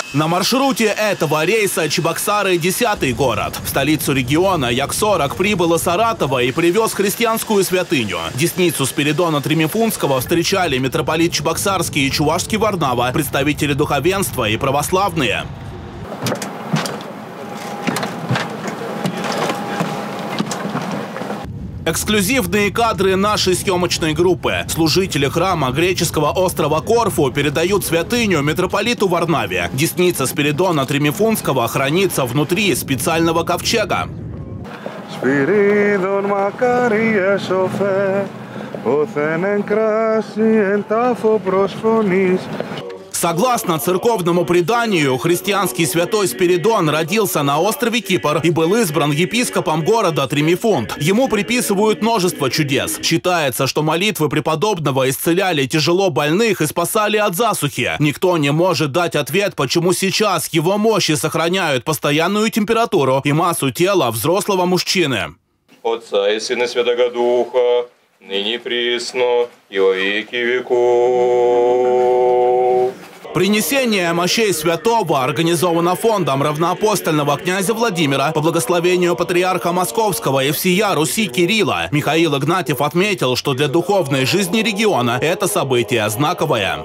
На маршруте этого рейса Чебоксары – 10-й город. В столицу региона Як-40 прибыл из Саратова и привез христианскую святыню. Десницу Спиридона Тремифунского встречали митрополит Чебоксарский и Чувашский Варнава, представители духовенства и православные. Эксклюзивные кадры нашей съемочной группы. Служители храма греческого острова Корфу передают святыню митрополиту Варнаве. Десница Спиридона Тремифунского хранится внутри специального ковчега. Согласно церковному преданию, христианский святой Спиридон родился на острове Кипр и был избран епископом города Тремифунд. Ему приписывают множество чудес. Считается, что молитвы преподобного исцеляли тяжело больных и спасали от засухи. Никто не может дать ответ, почему сейчас его мощи сохраняют постоянную температуру и массу тела взрослого мужчины. Отца и Сына Святого Духа, ныне и присно, и во веки веков. Принесение мощей святого организовано фондом равноапостольного князя Владимира по благословению патриарха Московского и всея Руси Кирилла. Михаил Игнатьев отметил, что для духовной жизни региона это событие знаковое.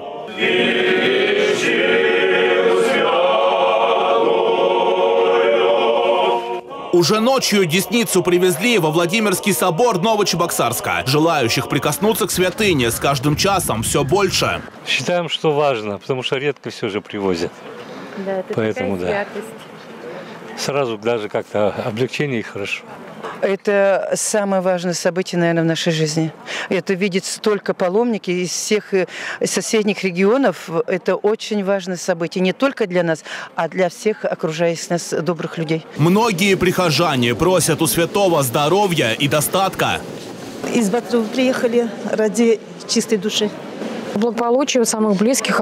Уже ночью десницу привезли во Владимирский собор Новочебоксарска. Желающих прикоснуться к святыне с каждым часом все больше. Считаем, что важно, потому что редко все же привозят. Да, это поэтому такая да. святость. Сразу даже как-то облегчение и хорошо. Это самое важное событие, наверное, в нашей жизни. Это видит столько паломников из всех соседних регионов. Это очень важное событие. Не только для нас, а для всех окружающих нас добрых людей. Многие прихожане просят у святого здоровья и достатка. Из Бату приехали ради чистой души. Благополучие у самых близких,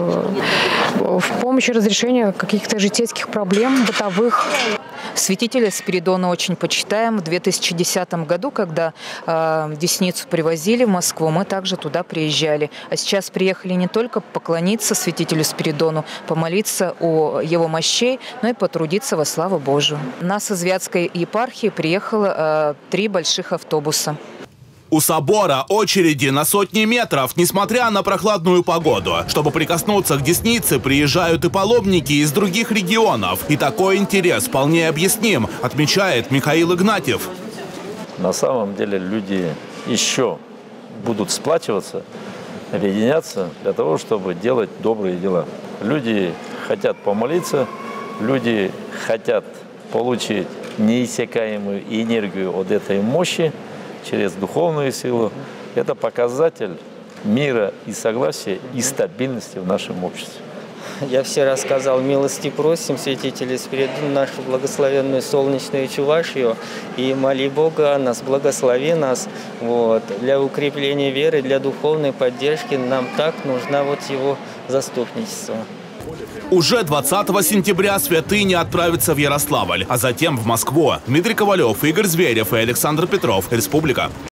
в помощи разрешения каких-то житейских проблем, бытовых. Святителя Спиридона очень почитаем. В 2010 году, когда десницу привозили в Москву, мы также туда приезжали. А сейчас приехали не только поклониться святителю Спиридону, помолиться о его мощей, но и потрудиться во славу Божию. У нас из Вятской епархии приехало 3 больших автобуса. У собора очереди на сотни метров, несмотря на прохладную погоду. Чтобы прикоснуться к деснице, приезжают и паломники из других регионов. И такой интерес вполне объясним, отмечает Михаил Игнатьев. На самом деле люди еще будут сплачиваться, объединяться для того, чтобы делать добрые дела. Люди хотят помолиться, люди хотят получить неиссякаемую энергию от этой мощи, через духовную силу. Это показатель мира и согласия и стабильности в нашем обществе. Я все рассказал, милости просим, святители Спиридона, нашу благословенную солнечную Чувашию, и моли Бога о нас, благослови нас. Для укрепления веры, для духовной поддержки нам так нужна его заступничество. Уже 20 сентября святыня отправится в Ярославль, а затем в Москву. Дмитрий Ковалев, Игорь Зверев и Александр Петров. Республика.